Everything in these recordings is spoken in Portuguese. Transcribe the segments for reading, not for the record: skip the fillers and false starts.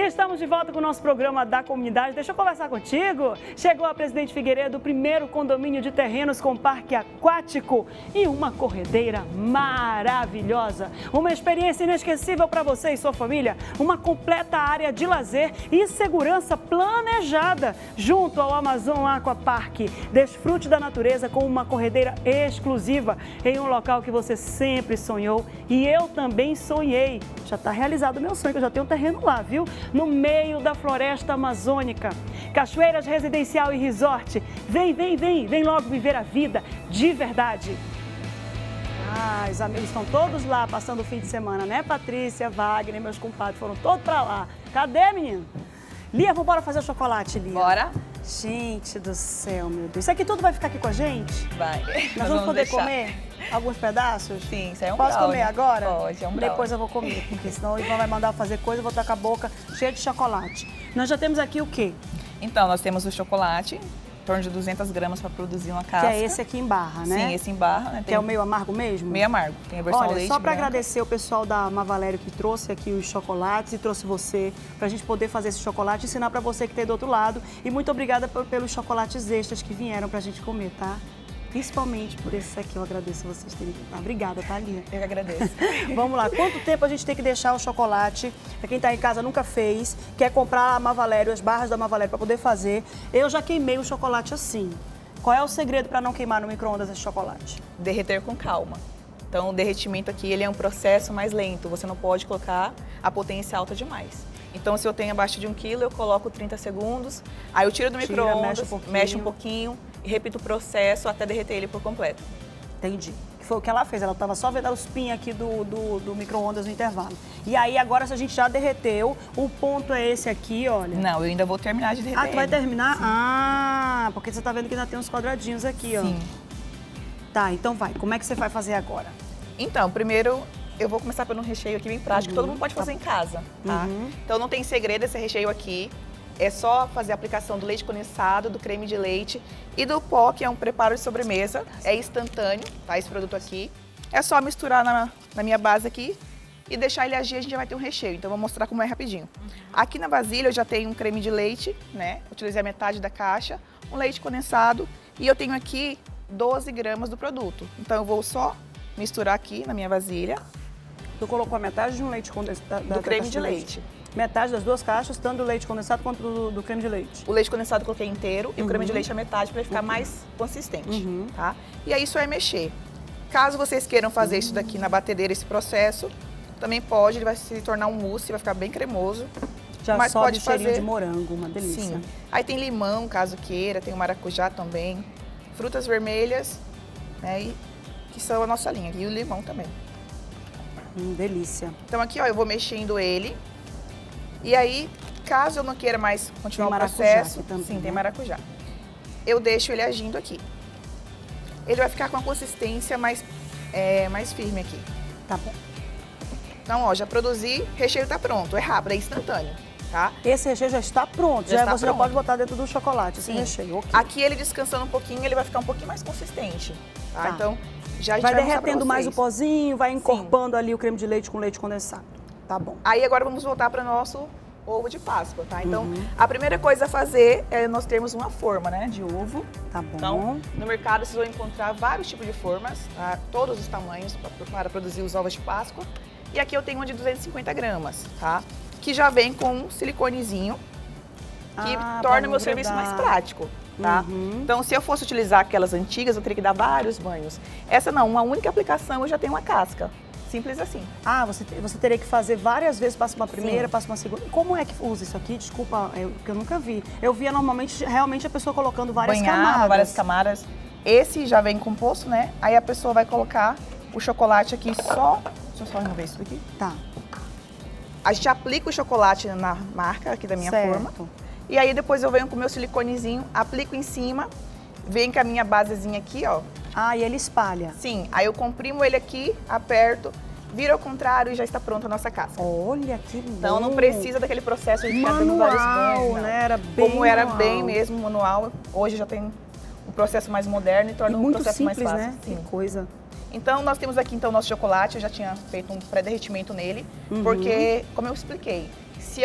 estamos de volta com o nosso programa da comunidade. Deixa eu conversar contigo. Chegou a Presidente Figueiredo, o primeiro condomínio de terrenos com parque aquático e uma corredeira maravilhosa. Uma experiência inesquecível para você e sua família. Uma completa área de lazer e segurança planejada junto ao Amazon Aqua Park. Desfrute da natureza com uma corredeira exclusiva em um local que você sempre sonhou e eu também sonhei. Já está realizado o meu sonho, que eu já tenho um terreno lá, viu? No meio da floresta amazônica. Cachoeiras Residencial e Resort. Vem logo viver a vida de verdade. Ah, os amigos estão todos lá passando o fim de semana, né? Patrícia, Wagner, meus compadres foram todos para lá. Cadê, menino? Lia, vamos embora fazer chocolate, Lia. Bora. Gente do céu, meu Deus. Isso aqui tudo vai ficar aqui com a gente? Vai. Nós vamos poder comer alguns pedaços? Sim, isso é um Posso brownie. comer agora? Pode, é um brownie. Depois eu vou comer, porque senão o Ivan vai mandar fazer coisa, eu vou estar com a boca cheia de chocolate. Nós já temos aqui o quê? Então, nós temos o chocolate, em torno de 200 gramas para produzir uma casca. Que é esse aqui em barra, né? Sim, esse em barra. Né? Que é o meio amargo mesmo? Meio amargo. Tem a versão Olha, leite só para branca. agradecer o pessoal da Mavalério que trouxe aqui os chocolates e trouxe você para a gente poder fazer esse chocolate e ensinar para você que tem do outro lado. E muito obrigada pelos chocolates extras que vieram para a gente comer, tá? Principalmente por esses aqui, eu agradeço vocês terem... Obrigada, tá, Lia? Eu que agradeço. Vamos lá, quanto tempo a gente tem que deixar o chocolate? Para quem está em casa nunca fez, quer comprar a Mavalério, as barras da Mavalério para poder fazer. Eu já queimei o chocolate assim. Qual é o segredo para não queimar no micro-ondas esse chocolate? Derreter com calma. Então, o derretimento aqui ele é um processo mais lento. Você não pode colocar a potência alta demais. Então, se eu tenho abaixo de 1 quilo, eu coloco 30 segundos. Aí eu tiro do micro-ondas, mexe um pouquinho e repito o processo até derreter ele por completo. Entendi. Foi o que ela fez, ela estava só vendo os pin aqui do micro-ondas no intervalo. E aí, agora, se a gente já derreteu, o ponto é esse aqui, olha. Não, eu ainda vou terminar de derreter. Ah, tu vai terminar? Sim. Ah, porque você tá vendo que ainda tem uns quadradinhos aqui, ó. Sim. Tá, então vai. Como é que você vai fazer agora? Então, primeiro eu vou começar pelo recheio aqui bem prático, que todo mundo pode fazer em casa, tá? Então não tem segredo esse recheio aqui. É só fazer a aplicação do leite condensado, do creme de leite e do pó, que é um preparo de sobremesa. É instantâneo, tá? Esse produto aqui. É só misturar na minha base aqui e deixar ele agir, a gente já vai ter um recheio. Então, eu vou mostrar como é rapidinho. Aqui na vasilha eu já tenho um creme de leite, né? Utilizei a metade da caixa, um leite condensado e eu tenho aqui 12 gramas do produto. Então, eu vou só misturar aqui na minha vasilha. Tu colocou a metade de um leite condensado Do creme de leite. Metade das duas caixas, tanto do leite condensado quanto do creme de leite. O leite condensado eu coloquei inteiro e o creme de leite a metade para ele ficar mais consistente, tá? E aí isso é mexer. Caso vocês queiram fazer isso daqui na batedeira, esse processo, também pode, ele vai se tornar um mousse, vai ficar bem cremoso. Já mas sobe pode cheirinho fazer de morango, uma delícia. Sim. Aí tem limão, caso queira, tem o maracujá também, frutas vermelhas, né? E que são a nossa linha, e o limão também. Delícia. Então aqui, ó, eu vou mexendo ele. E aí, caso eu não queira mais continuar o processo, também, sim, né? tem maracujá. Eu deixo ele agindo aqui. Ele vai ficar com a consistência mais firme aqui. Tá bom. Então, ó, já produzi, recheio tá pronto. É rápido, é instantâneo, tá? Esse recheio já está pronto. Já está você já pronto. pode botar dentro do chocolate esse Sim. recheio. Ok. Aqui ele descansando um pouquinho, ele vai ficar um pouquinho mais consistente, tá? Tá. Então, já a gente Vai vai mostrar pra derretendo mais o vocês. pozinho, vai encorpando ali o creme de leite com leite condensado. Tá bom. Aí agora vamos voltar para o nosso ovo de Páscoa, tá? Então, a primeira coisa a fazer é nós termos uma forma, né, de ovo. Tá bom. Então, no mercado vocês vão encontrar vários tipos de formas, tá? Todos os tamanhos para produzir os ovos de Páscoa. E aqui eu tenho uma de 250 gramas, tá? Que já vem com um siliconezinho, que torna o meu serviço mais prático, tá? Então, se eu fosse utilizar aquelas antigas, eu teria que dar vários banhos. Essa não, uma única aplicação eu já tenho uma casca. Simples assim. Ah, você teria que fazer várias vezes, passa uma primeira, Sim. passa uma segunda. Como é que usa isso aqui? Desculpa, porque eu nunca vi. Eu via normalmente, realmente, a pessoa colocando várias camadas. Várias camadas. Esse já vem composto, né? Aí a pessoa vai colocar o chocolate aqui só... Deixa eu só remover isso daqui. Tá. A gente aplica o chocolate na marca aqui da minha forma. E aí depois eu venho com o meu siliconezinho, aplico em cima, venho com a minha basezinha aqui, ó. Ah, e ele espalha. Sim, aí eu comprimo ele aqui, aperto, vira ao contrário e já está pronta a nossa casca. Olha que bom. Então não precisa daquele processo de ficar dando vários banhos, não. Né? Era bem Como era manual. bem mesmo manual, hoje já tem um processo mais moderno e torna muito um processo simples, mais fácil. né? Sim. Que coisa. Então nós temos aqui então o nosso chocolate, eu já tinha feito um pré-derretimento nele, porque, como eu expliquei, se eu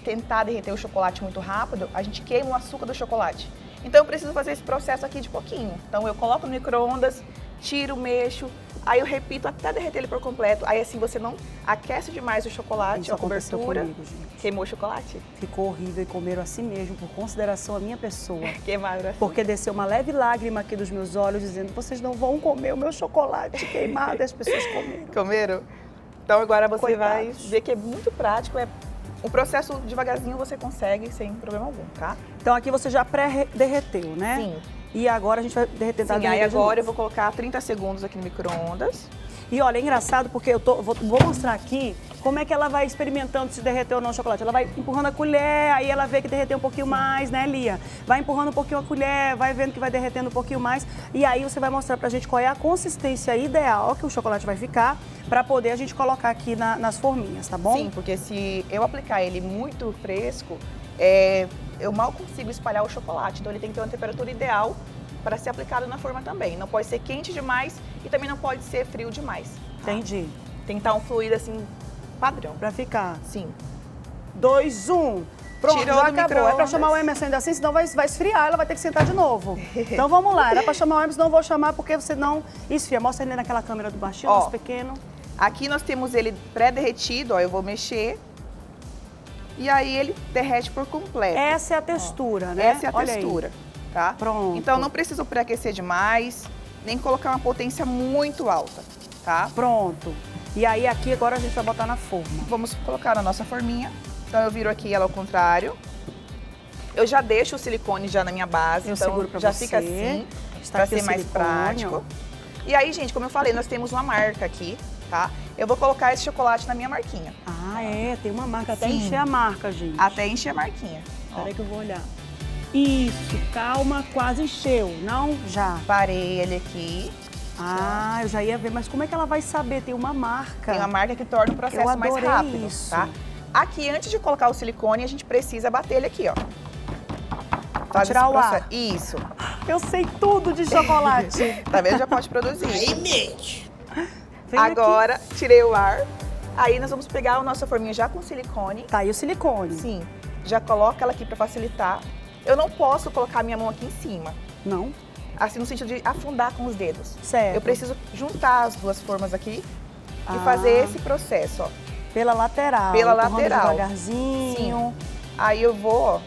tentar derreter o chocolate muito rápido, a gente queima o açúcar do chocolate. Então eu preciso fazer esse processo aqui de pouquinho. Então eu coloco no micro-ondas, tiro, mexo, aí eu repito até derreter ele por completo. Aí assim você não aquece demais o chocolate, a cobertura. Comigo, gente. Queimou o chocolate? Ficou horrível e comeram assim mesmo, por consideração à minha pessoa. Queimaram assim. Porque desceu uma leve lágrima aqui dos meus olhos, dizendo, vocês não vão comer o meu chocolate queimado. E as pessoas comeram. Comeram? Então agora você Coitados. vai ver que é muito prático, o processo devagarzinho você consegue sem problema algum, tá? Então aqui você já pré-derreteu, né? Sim. E agora a gente vai derreter. Sim, aí agora eu vou colocar 30 segundos aqui no micro-ondas. E olha, é engraçado porque eu vou mostrar aqui como é que ela vai experimentando se derreteu ou não o chocolate. Ela vai empurrando a colher, aí ela vê que derreteu um pouquinho mais, né, Lia? Vai empurrando um pouquinho a colher, vai vendo que vai derretendo um pouquinho mais. E aí você vai mostrar pra gente qual é a consistência ideal que o chocolate vai ficar pra poder a gente colocar aqui nas forminhas, tá bom? Sim, porque se eu aplicar ele muito fresco, eu mal consigo espalhar o chocolate. Então ele tem que ter uma temperatura ideal para ser aplicado na forma também. Não pode ser quente demais e também não pode ser frio demais. Tá? Entendi. Tem que estar um fluido assim, padrão. Pra ficar. Sim. 2, 1. Pronto, Tirou já do acabou. É pra micro-ondas. chamar o Emerson ainda assim, senão vai esfriar, ela vai ter que sentar de novo. Então vamos lá, era pra chamar o Emerson, não vou chamar porque você não esfria. Mostra ele naquela câmera do baixinho, Ó, nosso pequeno. Aqui nós temos ele pré-derretido, ó, eu vou mexer. E aí ele derrete por completo. Essa é a textura, né? Essa é a Olha textura, aí. tá? Pronto. Então não precisa pré-aquecer demais, nem colocar uma potência muito alta, tá? Pronto. E aí aqui agora a gente vai botar na forma. Vamos colocar na nossa forminha. Então eu viro aqui ela ao contrário. Eu já deixo o silicone já na minha base, Eu então seguro pra já você. fica assim, Está pra aqui ser o mais silicone, prático. ó. E aí, gente, como eu falei, nós temos uma marca aqui, tá? Eu vou colocar esse chocolate na minha marquinha. Ah, é, tem uma marca, até Sim. encher a marca, gente. Até encher a marquinha. Ó, Peraí que eu vou olhar. Isso, calma, quase encheu. Não, já. parei ele aqui. Ah, eu já ia ver, mas como é que ela vai saber? Tem uma marca. Tem uma marca que torna o processo Eu mais adorei rápido, isso. tá? Aqui, antes de colocar o silicone, a gente precisa bater ele aqui, ó. Faz tirar esse o ar. processo. Isso. Eu sei tudo de chocolate. Tá vendo? Já pode produzir. Vem Agora, tirei o ar. Aí nós vamos pegar a nossa forminha já com silicone. Tá aí o silicone. Sim. Já coloca ela aqui pra facilitar. Eu não posso colocar a minha mão aqui em cima. Não? Assim, no sentido de afundar com os dedos. Certo. Eu preciso juntar as duas formas aqui Ah. e fazer esse processo, ó. Pela lateral. Pela empurrando lateral. devagarzinho. Aí eu vou, ó.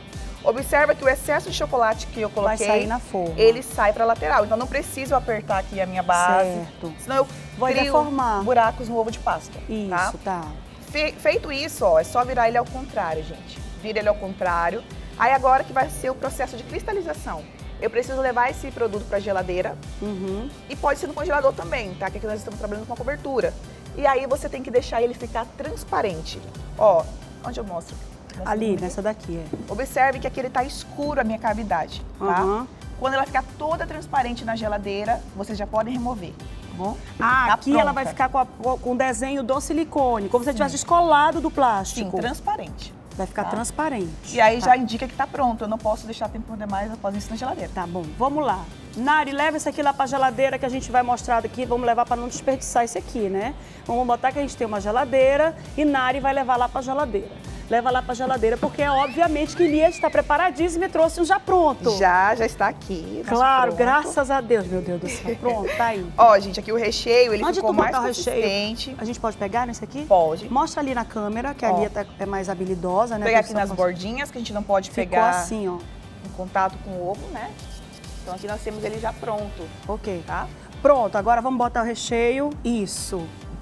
Observa que o excesso de chocolate que eu Vai coloquei, sair na forma. ele sai pra lateral. Então não preciso apertar aqui a minha base. Certo. Senão eu Vai crio deformar. buracos no ovo de Páscoa. Isso, tá. Feito isso, ó, é só virar ele ao contrário, gente. Vira ele ao contrário. Aí agora que vai ser o processo de cristalização. Eu preciso levar esse produto para a geladeira Uhum. e pode ser no congelador também, tá? Que aqui nós estamos trabalhando com uma cobertura. E aí você tem que deixar ele ficar transparente. Ó, onde eu mostro? Ali, nessa daqui, é. Observe que aqui ele tá escuro a minha cavidade, tá? Uhum. Quando ela ficar toda transparente na geladeira, vocês já podem remover, tá bom? Ah, Tá aqui ela vai pronta. ficar com o desenho do silicone, como se tivesse descolado do Sim, plástico. transparente. Vai ficar Tá. transparente. E aí Tá. já indica que tá pronto. Eu não posso deixar tempo demais após isso na geladeira. Tá bom, vamos lá. Nari, leva isso aqui lá pra geladeira que a gente vai mostrar daqui. Vamos levar para não desperdiçar isso aqui, né? Vamos botar que a gente tem uma geladeira e Nari vai levar lá pra geladeira. Leva lá pra geladeira, porque obviamente que Lia está preparadíssima e trouxe um já pronto. Já está aqui. nosso Claro, pronto. graças a Deus, meu Deus do céu. Pronto, tá aí. Ó, gente, aqui o recheio, ele Onde ficou tu mais botar o recheio? consistente. A gente pode pegar nesse aqui? Pode. Mostra ali na câmera, que a Ó. Lia é mais habilidosa, né? Pegar aqui produção? nas bordinhas, que a gente não pode Ficou pegar assim, ó. em contato com o ovo, né? Então aqui nós temos ele já pronto, Ok. tá? Pronto, agora vamos botar o recheio. Isso.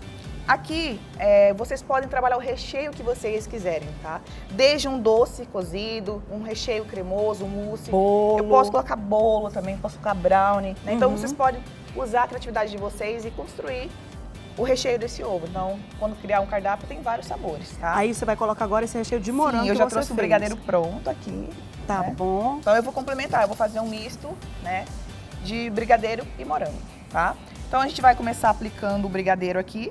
Aqui, vocês podem trabalhar o recheio que vocês quiserem, tá? Desde um doce cozido, um recheio cremoso, um mousse. Bolo. Eu posso colocar bolo também, posso colocar brownie, né? Então Uhum. vocês podem usar a criatividade de vocês e construir o recheio desse ovo. Então, quando criar um cardápio, tem vários sabores, tá? Aí você vai colocar agora esse recheio de morango. Sim, eu que já você trouxe o fez. brigadeiro pronto aqui. Tá né? bom. Então eu vou complementar, eu vou fazer um misto, né, de brigadeiro e morango, tá? Então a gente vai começar aplicando o brigadeiro aqui,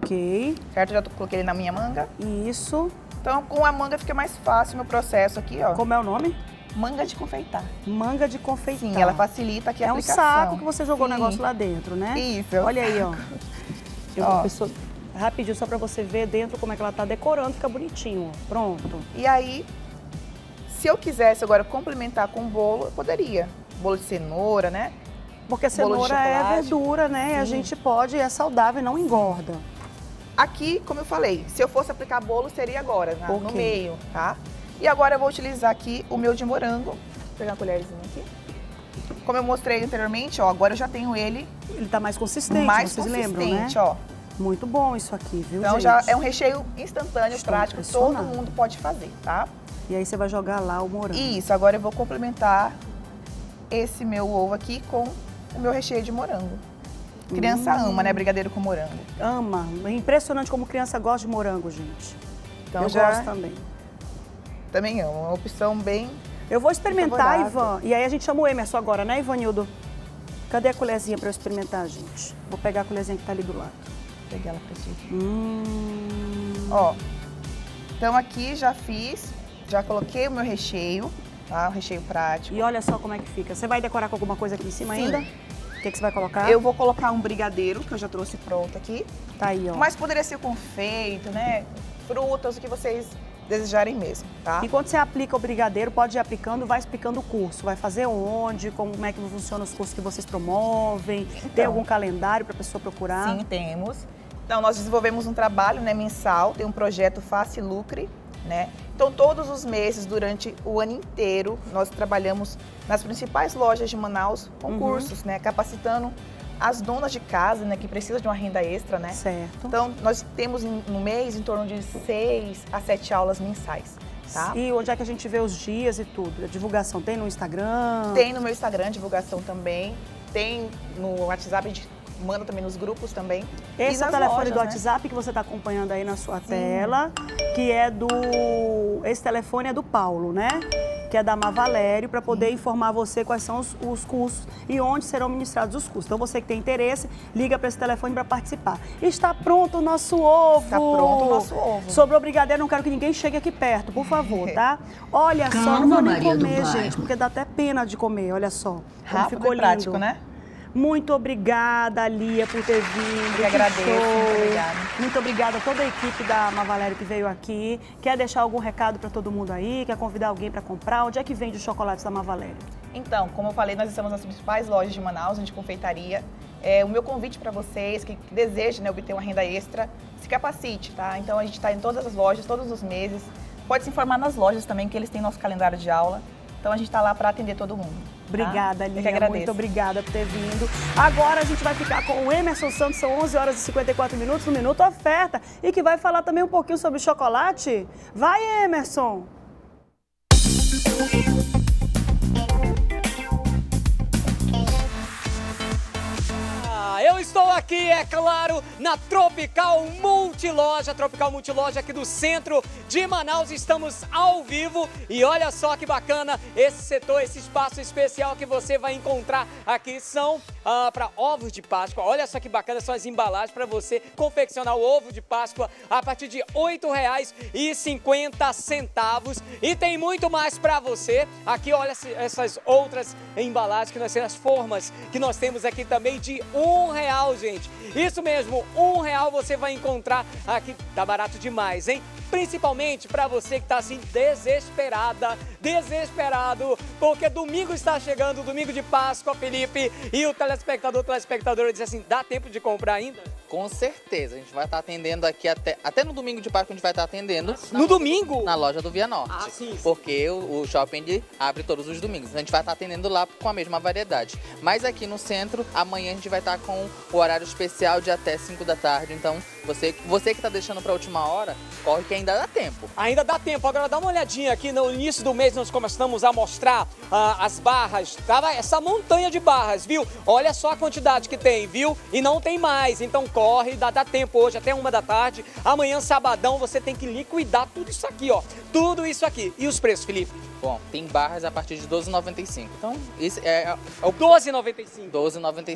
Ok. certo? Já coloquei ele na minha manga. Isso. Então com a manga fica mais fácil o meu processo aqui, ó. Como é o nome? Manga de confeitar. Manga de confeitar. Sim, ela facilita aqui a É um aplicação. saco que você jogou o Sim. negócio lá dentro, né? Isso. Olha aí, ó. Ó. A pessoa... Rapidinho, só pra você ver dentro como é que ela tá decorando, fica bonitinho, ó. Pronto. E aí, se eu quisesse agora complementar com bolo, eu poderia. Bolo de cenoura, né? Porque cenoura é verdura, né? Sim. E a gente pode, é saudável e não engorda. Aqui, como eu falei, se eu fosse aplicar bolo, seria agora, né? No meio, tá? E agora eu vou utilizar aqui o meu de morango. Vou pegar uma colherzinha aqui. Como eu mostrei anteriormente, ó, agora eu já tenho ele... Ele tá mais consistente, vocês lembram, né? Ó. Muito bom isso aqui, viu, então, gente? já é um recheio instantâneo, prático, todo mundo pode fazer, tá? E aí você vai jogar lá o morango. Isso, agora eu vou complementar esse meu ovo aqui com o meu recheio de morango. Criança ama, né, brigadeiro com morango. Ama. É impressionante como criança gosta de morango, gente. Então, eu gosto também. Também amo, uma opção bem... Eu vou experimentar, Ivan. E aí a gente chama o Emerson agora, né, Ivanildo? Cadê a colherzinha para eu experimentar, gente? Vou pegar a colherzinha que tá ali do lado. Peguei ela pra ti. Ó, então aqui já fiz, já coloquei o meu recheio, tá? O recheio prático. E olha só como é que fica. Você vai decorar com alguma coisa aqui em cima ainda? O que você vai colocar? Eu vou colocar um brigadeiro, que eu já trouxe pronto aqui. Tá aí, ó. Mas poderia ser confeito, né? Frutas, o que vocês desejarem mesmo, tá? Enquanto você aplica o brigadeiro, pode ir aplicando, vai explicando o curso. Vai fazer onde, como é que funcionam os cursos que vocês promovem? Então, tem algum calendário para a pessoa procurar? Sim, temos. Então, nós desenvolvemos um trabalho, né, mensal, tem um projeto Faça e Lucre, né? Então, todos os meses, durante o ano inteiro, nós trabalhamos nas principais lojas de Manaus com cursos, né? Capacitando as donas de casa, né, que precisam de uma renda extra, né? Certo. Então, nós temos no mês em torno de 6 a 7 aulas mensais, tá? E onde é que a gente vê os dias e tudo? A divulgação tem no Instagram? Tem no meu Instagram, divulgação também. Tem no WhatsApp, a gente manda também nos grupos também. Esse é o telefone do WhatsApp que você está acompanhando aí na sua tela, que é do... Esse telefone é do Paulo, né? Que é da Mavalério, para poder informar você quais são os cursos e onde serão ministrados os cursos. Então, você que tem interesse, liga para esse telefone para participar. Está pronto o nosso ovo! Está pronto o nosso ovo. Sobrou brigadeiro, não quero que ninguém chegue aqui perto, por favor, tá? Olha só, não vou nem comer, gente, porque dá até pena de comer, olha só. Rápido ficou e prático, lindo, né? Muito obrigada, Lia, por ter vindo. Eu agradeço, muito obrigada. Muito obrigada a toda a equipe da Mavalério que veio aqui. Quer deixar algum recado para todo mundo aí? Quer convidar alguém para comprar? Onde é que vende os chocolates da Mavalério? Então, como eu falei, nós estamos nas principais lojas de Manaus, de confeitaria. O meu convite para vocês que desejam, né, obter uma renda extra, se capacite, tá? Então, a gente está em todas as lojas, todos os meses. Pode se informar nas lojas também, que eles têm nosso calendário de aula. Então, a gente está lá para atender todo mundo. Obrigada, Lia, muito obrigada por ter vindo. Agora a gente vai ficar com o Emerson Santos, são 11 horas e 54 minutos, no Minuto Oferta, e que vai falar também um pouquinho sobre chocolate. Vai, Emerson! Eu estou aqui, é claro, na Tropical Multiloja aqui do centro de Manaus. Estamos ao vivo e olha só que bacana esse setor, esse espaço especial que você vai encontrar aqui são para ovos de Páscoa. Olha só que bacana, são as embalagens para você confeccionar o ovo de Páscoa a partir de R$ 8,50. E tem muito mais para você. Aqui, olha essas outras embalagens que nós temos, as formas que nós temos aqui também de R$1, gente. Isso mesmo, R$1 você vai encontrar aqui. Tá barato demais, hein? Principalmente para você que está assim desesperado, porque domingo está chegando, domingo de Páscoa, Felipe, e o telespectadora diz assim, dá tempo de comprar ainda? Com certeza, a gente vai estar atendendo aqui até no domingo de Páscoa, a gente vai estar atendendo. No domingo? Na loja do Via Norte. Ah, sim. Porque o shopping abre todos os domingos, a gente vai estar atendendo lá com a mesma variedade. Mas aqui no centro, amanhã a gente vai estar com o horário especial de até 5 da tarde, então você que está deixando para a última hora, corre que ainda dá tempo. Ainda dá tempo. Agora dá uma olhadinha aqui, no início do mês nós começamos a mostrar as barras, tava essa montanha de barras, viu? Olha só a quantidade que tem, viu? E não tem mais, então corre, dá tempo hoje até 1 da tarde. Amanhã, sabadão, você tem que liquidar tudo isso aqui, ó. Tudo isso aqui. E os preços, Felipe? Bom, tem barras a partir de R$12,95. Então, isso é o R$12,95. R$12,95.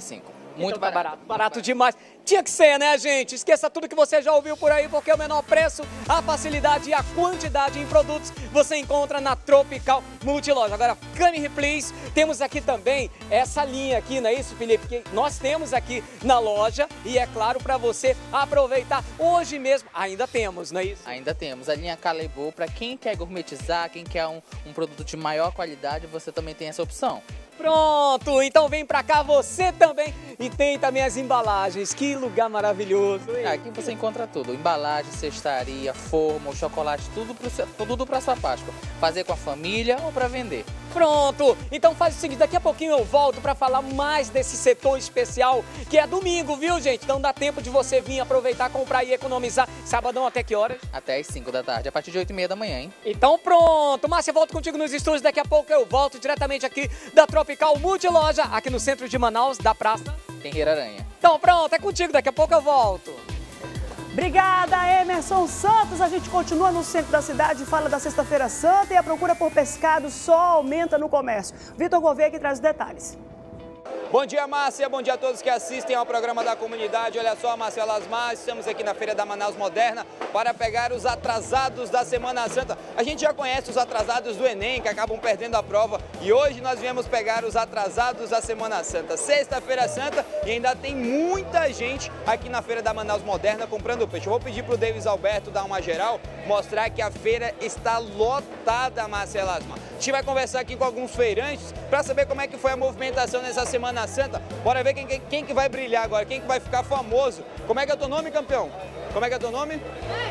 Muito Então tá barato. Barato demais. Tinha que ser, né, gente? Esqueça tudo que você já ouviu por aí, porque o menor preço, a facilidade e a quantidade em produtos você encontra na Tropical Multiloja. Agora, come here, please. Temos aqui também essa linha aqui, não é isso, Felipe? Que nós temos aqui na loja e é claro para você aproveitar hoje mesmo. Ainda temos, não é isso? Ainda temos a linha Calebo, para quem quer gourmetizar, quem quer um produto de maior qualidade, você também tem essa opção. Pronto, então vem pra cá você também e tem também as embalagens, que lugar maravilhoso, hein? Aqui você encontra tudo, embalagem, cestaria, forma, chocolate, tudo para sua Páscoa. Fazer com a família ou para vender. Pronto, então faz o seguinte, daqui a pouquinho eu volto pra falar mais desse setor especial, que é domingo, viu, gente? Então dá tempo de você vir aproveitar, comprar e economizar. Sabadão até que horas? Até às 5 da tarde, a partir de 8h30 da manhã, hein? Então pronto, Márcia, volto contigo nos estúdios, daqui a pouco eu volto diretamente aqui da Tropical Multiloja, aqui no centro de Manaus, da praça Tem Aranha. Então pronto, é contigo, daqui a pouco eu volto. Obrigada, Emerson Santos. A gente continua no centro da cidade, fala da Sexta-feira Santa e a procura por pescado só aumenta no comércio. Vitor Gouveia que traz os detalhes. Bom dia, Márcia. Bom dia a todos que assistem ao programa da comunidade. Olha só, Márcia Lasmar, estamos aqui na Feira da Manaus Moderna para pegar os atrasados da Semana Santa. A gente já conhece os atrasados do Enem, que acabam perdendo a prova, e hoje nós viemos pegar os atrasados da Semana Santa. Sexta-feira Santa e ainda tem muita gente aqui na Feira da Manaus Moderna comprando peixe. Eu vou pedir para o Davis Alberto dar uma geral, mostrar que a feira está lotada, Márcia Lasmar. A gente vai conversar aqui com alguns feirantes para saber como é que foi a movimentação nessa Semana Santa. Bora ver quem que vai brilhar agora, quem que vai ficar famoso. Como é que é teu nome, campeão? Como é que é teu nome?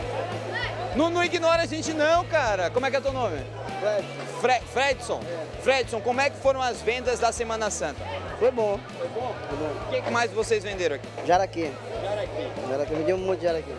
Não ignora a gente não, cara. Como é que é teu nome? Fredson. Fredson, como é que foram as vendas da Semana Santa? Foi bom. Foi bom? O que mais vocês venderam aqui? Jaraqui. Jaraqui. Vendemos muito jaraqui.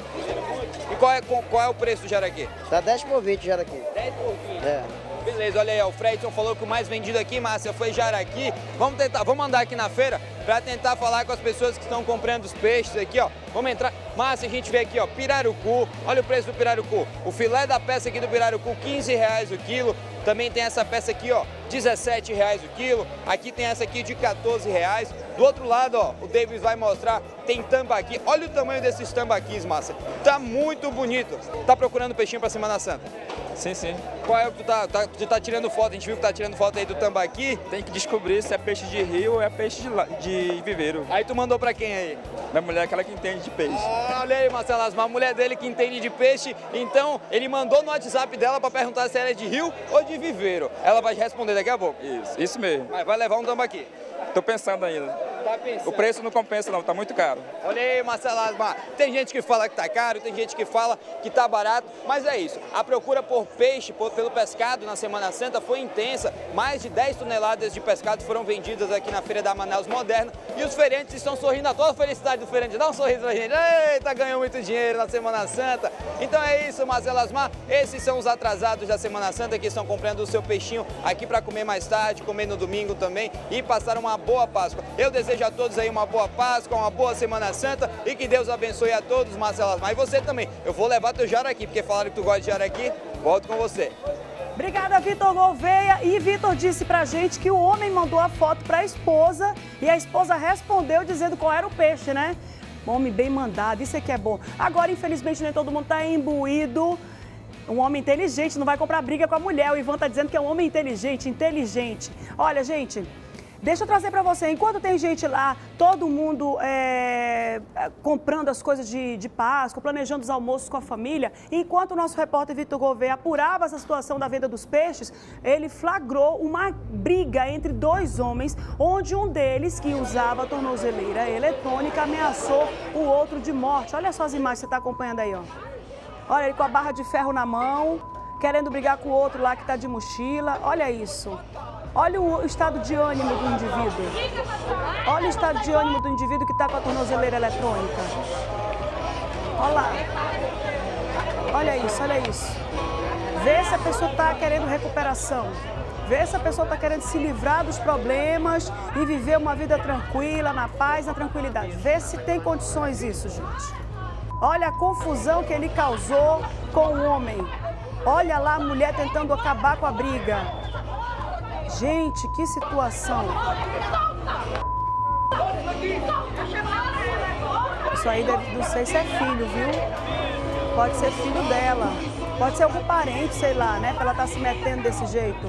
E qual é o preço do jaraqui? Tá 10 por 20 jaraqui. 10 por 20? É. Beleza, olha aí, o Fredson falou que o mais vendido aqui, Márcia, foi jaraqui. Vamos andar aqui na feira para tentar falar com as pessoas que estão comprando os peixes aqui, ó. Vamos entrar. Márcia, a gente vê aqui, ó, pirarucu. Olha o preço do pirarucu. O filé da peça aqui do pirarucu, R$15 o quilo. Também tem essa peça aqui, ó, R$17 o quilo. Aqui tem essa aqui de R$14. Do outro lado, ó, o Davis vai mostrar, tem tambaqui. Olha o tamanho desses tambaquis, Márcia. Tá muito bonito. Tá procurando peixinho para Semana Santa? Sim, sim. Qual é o que tu tá tirando foto? A gente viu que tá tirando foto aí do tambaqui. Tem que descobrir se é peixe de rio ou é peixe de viveiro. Aí tu mandou pra quem aí? Minha mulher é aquela que entende de peixe. Olha aí, Marcelo, a mulher dele que entende de peixe. Então, ele mandou no WhatsApp dela pra perguntar se ela é de rio ou de viveiro. Ela vai responder daqui a pouco. Isso mesmo. Mas vai levar um tambaqui. Tô pensando ainda. Tá pensando? O preço não compensa não, tá muito caro. Olha aí, Marcelo Asmar. Tem gente que fala que tá caro, tem gente que fala que tá barato, mas é isso. A procura por peixe, pelo pescado na Semana Santa foi intensa. Mais de 10 toneladas de pescado foram vendidas aqui na Feira da Manaus Moderna e os feirantes estão sorrindo a toda a felicidade do feirante. Dá um sorriso pra gente. Eita, ganhou muito dinheiro na Semana Santa. Então é isso, Marcelo Asmar. Esses são os atrasados da Semana Santa que estão comprando o seu peixinho aqui para comer mais tarde, comer no domingo também e passar uma boa Páscoa. Eu desejo a todos aí uma boa Páscoa, uma boa Semana Santa e que Deus abençoe a todos, Marcelo Asmar. E você também. Eu vou levar teu jaraqui, porque falaram que tu gosta de jaraqui. Volto com você. Obrigada, Vitor Gouveia. E Vitor disse pra gente que o homem mandou a foto pra esposa e a esposa respondeu dizendo qual era o peixe, né? Homem bem mandado, isso aqui é bom. Agora, infelizmente, nem todo mundo tá imbuído. Um homem inteligente não vai comprar briga com a mulher. O Ivan tá dizendo que é um homem inteligente. Olha, gente, deixa eu trazer para você, enquanto tem gente lá, todo mundo comprando as coisas de Páscoa, planejando os almoços com a família, enquanto o nosso repórter Vitor Gouveia apurava essa situação da venda dos peixes, ele flagrou uma briga entre dois homens, onde um deles, que usava a tornozeleira eletrônica, ameaçou o outro de morte. Olha só as imagens que você está acompanhando aí, ó. Olha ele com a barra de ferro na mão, querendo brigar com o outro lá que está de mochila. Olha isso. Olha o estado de ânimo do indivíduo. Olha o estado de ânimo do indivíduo que está com a tornozeleira eletrônica. Olha lá. Olha isso. Vê se a pessoa está querendo recuperação. Vê se a pessoa está querendo se livrar dos problemas e viver uma vida tranquila, na paz, na tranquilidade. Vê se tem condições isso, gente. Olha a confusão que ele causou com o homem. Olha lá a mulher tentando acabar com a briga. Gente, que situação. Isso aí não sei se é filho, viu? Pode ser filho dela. Pode ser algum parente, sei lá, né? Pra ela estar se metendo desse jeito.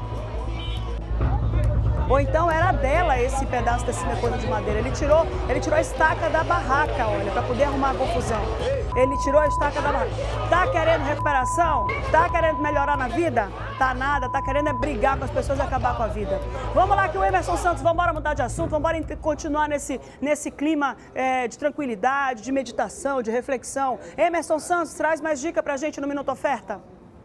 Ou então era dela esse pedaço desse coisa de madeira. Ele tirou a estaca da barraca, olha, para poder arrumar a confusão. Ele tirou a estaca da barraca. Tá querendo recuperação? Tá querendo melhorar na vida? Tá nada, tá querendo é brigar com as pessoas e acabar com a vida. Vamos lá que o Emerson Santos, vamos embora mudar de assunto, vamos embora continuar nesse clima de tranquilidade, de meditação, de reflexão. Emerson Santos, traz mais dica pra gente no Minuto Oferta.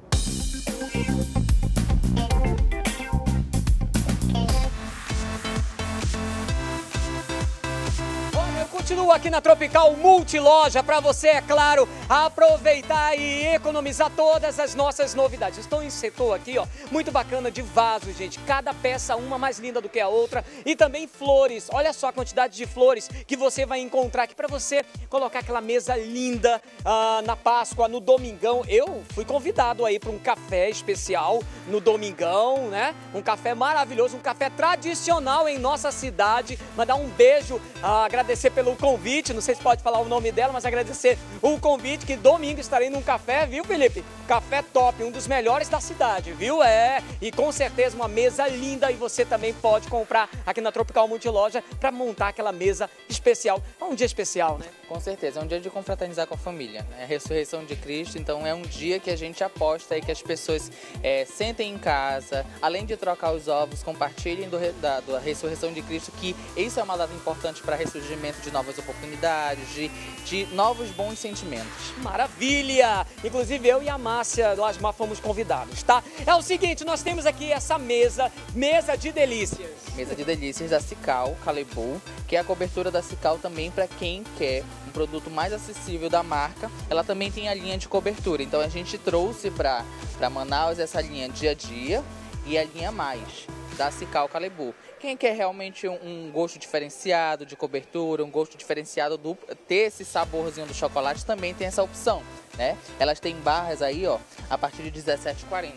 Continua aqui na Tropical Multiloja para você, é claro, aproveitar e economizar todas as nossas novidades. Estou em setor aqui, ó, muito bacana de vasos, gente. Cada peça uma mais linda do que a outra. E também flores. Olha só a quantidade de flores que você vai encontrar aqui para você colocar aquela mesa linda na Páscoa, no Domingão. Eu fui convidado aí para um café especial no Domingão, né? Um café maravilhoso, um café tradicional em nossa cidade. Mandar um beijo, agradecer pelo convite, não sei se pode falar o nome dela, mas agradecer o convite, que domingo estarei num café, viu, Felipe? Café top, um dos melhores da cidade, viu? E com certeza uma mesa linda, e você também pode comprar aqui na Tropical Multiloja para montar aquela mesa especial. É um dia especial, né? Com certeza, é um dia de confraternizar com a família, é a ressurreição de Cristo, então é um dia que a gente aposta aí que as pessoas sentem em casa, além de trocar os ovos, compartilhem da ressurreição de Cristo, que isso é uma data importante para ressurgimento de novas oportunidades, de novos bons sentimentos. Maravilha! Inclusive eu e a Márcia Lasmar fomos convidados, tá? É o seguinte, nós temos aqui essa mesa de delícias. Mesa de delícias da Cical Calebu, que é a cobertura da Cical também para quem quer um produto mais acessível da marca. Ela também tem a linha de cobertura, então a gente trouxe para Manaus essa linha Dia a Dia e a linha Mais da Cical Calebu. Quem quer realmente um gosto diferenciado de cobertura, um gosto diferenciado ter esse saborzinho do chocolate, também tem essa opção, né? Elas têm barras aí, ó, a partir de R$17,40.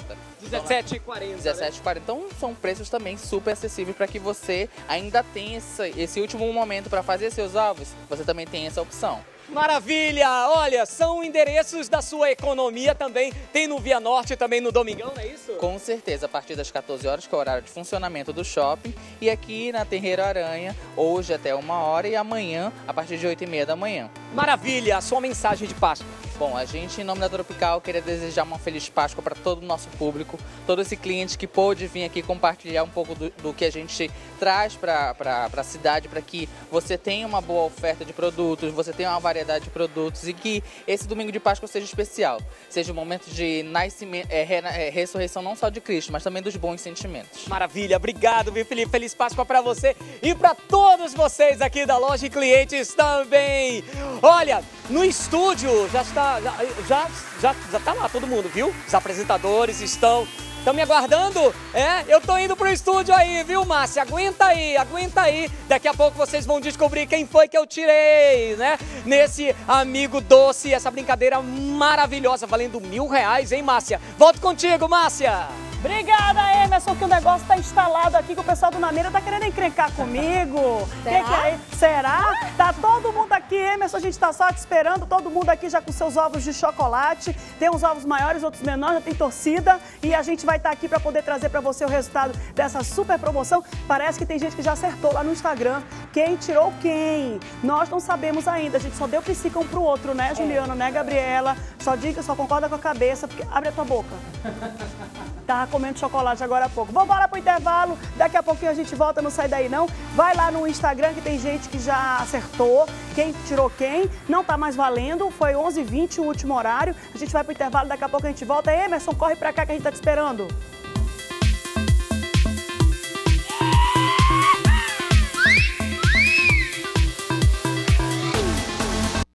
R$17,40. Então são preços também super acessíveis para que você ainda tenha esse último momento para fazer seus ovos, você também tem essa opção. Maravilha! Olha, são endereços da sua economia também. Tem no Via Norte, também no Domingão, não é isso? Com certeza, a partir das 14 horas, que é o horário de funcionamento do shopping. E aqui na Terreiro Aranha, hoje até 1h e amanhã, a partir de 8h30 da manhã. Maravilha! A sua mensagem de Páscoa. Bom, a gente, em nome da Tropical, queria desejar uma feliz Páscoa para todo o nosso público, todo esse cliente que pôde vir aqui compartilhar um pouco do que a gente traz para a cidade, para que você tenha uma boa oferta de produtos, você tenha uma variedade de produtos e que esse domingo de Páscoa seja especial, seja um momento de nascimento, ressurreição não só de Cristo, mas também dos bons sentimentos. Maravilha, obrigado, viu, Felipe? Feliz Páscoa para você e para todos vocês aqui da loja e clientes também. Olha, no estúdio já tá lá todo mundo, viu? Os apresentadores estão me aguardando. Eu tô indo pro estúdio aí, viu, Márcia? Aguenta aí. Daqui a pouco vocês vão descobrir quem foi que eu tirei, né? Nesse amigo doce, essa brincadeira maravilhosa, valendo R$1.000, hein, Márcia? Volto contigo, Márcia! Obrigada, Emerson, que o negócio tá instalado aqui, que o pessoal do Nameira tá querendo encrencar comigo. Será? Será? Tá todo mundo aqui, Emerson, a gente tá só te esperando, todo mundo aqui já com seus ovos de chocolate. Tem uns ovos maiores, outros menores, já tem torcida. E a gente vai estar aqui para poder trazer para você o resultado dessa super promoção. Parece que tem gente que já acertou lá no Instagram. Quem tirou quem? Nós não sabemos ainda, a gente só deu psica um pro outro, né, Juliana, né, Gabriela? Só concorda com a cabeça, porque abre a tua boca. Tava comendo chocolate agora há pouco. Vamos embora pro intervalo, daqui a pouquinho a gente volta, não sai daí não. Vai lá no Instagram que tem gente que já acertou, quem tirou quem, não tá mais valendo, foi 11h20 o último horário. A gente vai pro intervalo, daqui a pouco a gente volta. Emerson, corre pra cá que a gente tá te esperando.